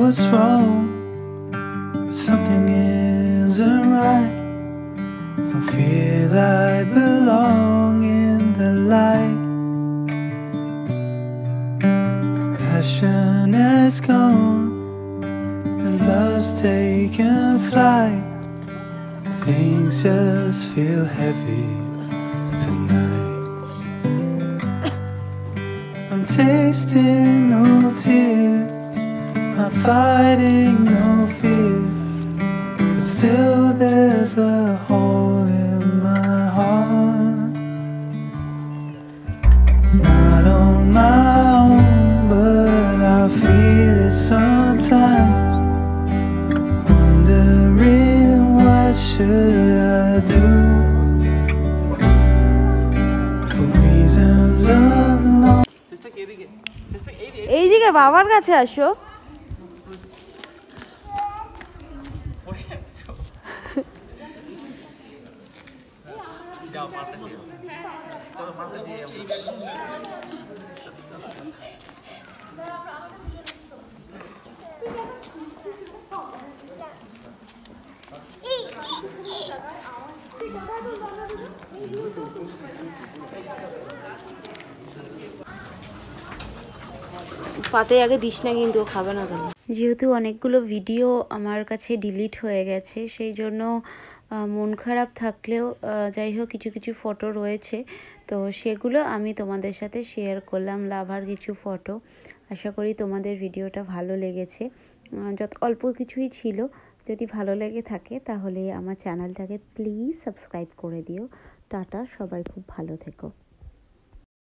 what's wrong, but something isn't right. Don't feel I belong in the light. Passion has gone and love's taken flight. Things just feel heavy tonight. I'm tasting no tears, I'm fighting no fears, but still there's a hole in my heart. Not on my own, but I feel it sometimes. Wondering what should I do, for reasons unknown. এইদিকে বাবার কাছে আসো। পাতে আগে this না, কিন্তু খাবে না কেন। যেহেতু অনেকগুলো ভিডিও আমার কাছে ডিলিট হয়ে গেছে, সেই জন্য মন খারাপ থাকলেও যাই হোক কিছু কিছু ফটো রয়েছে, তো সেগুলো আমি তোমাদের সাথে শেয়ার করলাম, লাভার কিছু ফটো। আশা করি তোমাদের ভিডিওটা ভালো লেগেছে। যত অল্প কিছুই ছিল, যদি ভালো লেগে থাকে তাহলে আমার চ্যানেলটাকে প্লিজ সাবস্ক্রাইব করে দিও। টাটা, সবাই খুব ভালো থেকো।